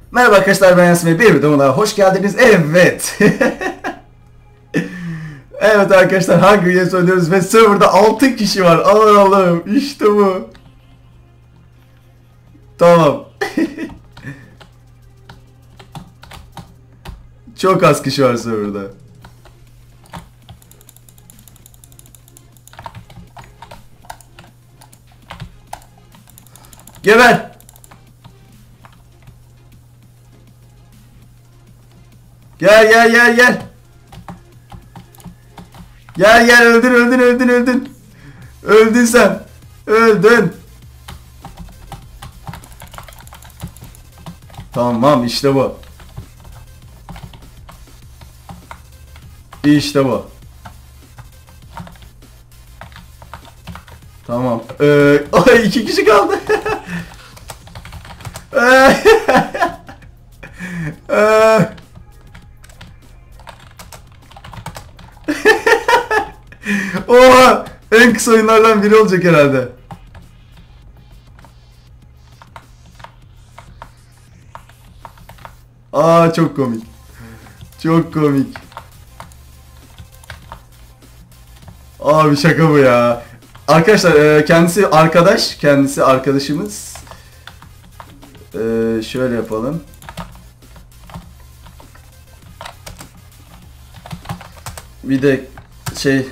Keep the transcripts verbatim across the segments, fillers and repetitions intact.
Merhaba arkadaşlar, ben Yasin, bir videoma hoş geldiniz. Evet. Evet arkadaşlar, Hunger Games oynuyoruz ve serverda altı kişi var. Aman Allah'ım, işte bu. Tamam. Çok az kişi var serverda. Geber. Gel gel gel gel. Gel gel, öldün öldün öldün öldün. Öldün sen. Öldün. Tamam, işte bu. İşte bu. Tamam. Ee, ay, iki kişi kaldı. Ee, Oha! En kısa oyunlardan biri olacak herhalde. Aa, çok komik. Çok komik. Abi şaka bu ya. Arkadaşlar kendisi arkadaş. Kendisi arkadaşımız. Ee, şöyle yapalım. Bir de şey...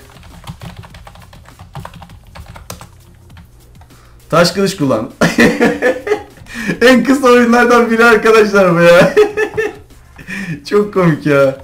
Taş kılıç kullan. En kısa oyunlardan biri arkadaşlar bu ya. Çok komik ya.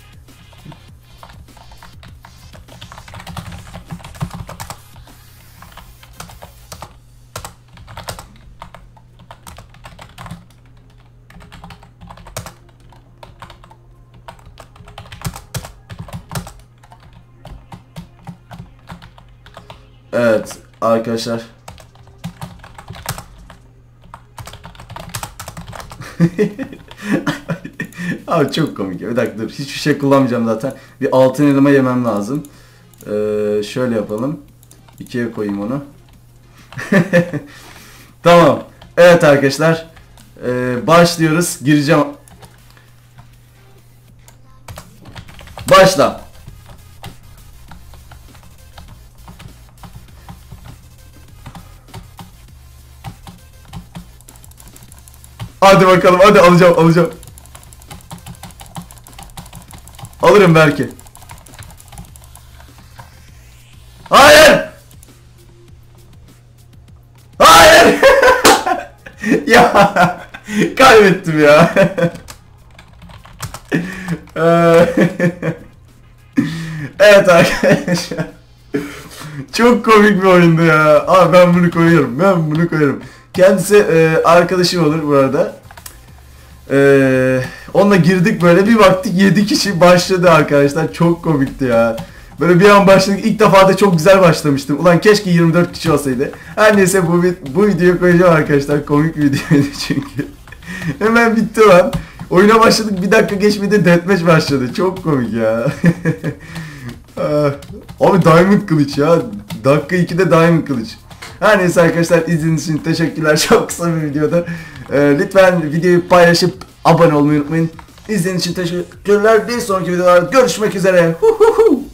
Evet arkadaşlar. Abi çok komik ya. Bir dakika dur. Hiçbir şey kullanmayacağım zaten. Bir altın elma yemem lazım. Ee, şöyle yapalım. İkiye koyayım onu. Tamam. Evet arkadaşlar. Ee, başlıyoruz. Gireceğim. Başla. Hadi bakalım, hadi alacağım alacağım. Alırım belki. Hayır. Hayır. Ya kaybettim ya. Evet arkadaşlar. Çok komik bir oyundu ya. Abi ben bunu koyuyorum. Ben bunu koyuyorum. Kendisi e, arkadaşım olur bu arada. E, onunla girdik, böyle bir baktık yedi kişi başladı arkadaşlar. Çok komikti ya. Böyle bir an başladık. İlk defa da çok güzel başlamıştım. Ulan keşke yirmi dört kişi olsaydı. Her neyse, bu bu videoyu koyacağım arkadaşlar. Komik bir videoydu çünkü. Hemen bitti lan. Oyuna başladık, bir dakika geçmedi deathmatch başladı. Çok komik ya. Abi Diamond kılıç ya. Dakika ikide Diamond kılıç. Her neyse arkadaşlar, izlediğiniz için teşekkürler. Çok kısa bir videoda. Ee, lütfen videoyu paylaşıp abone olmayı unutmayın. İzlediğiniz için teşekkürler. Bir sonraki videolarda görüşmek üzere. Hu hu hu.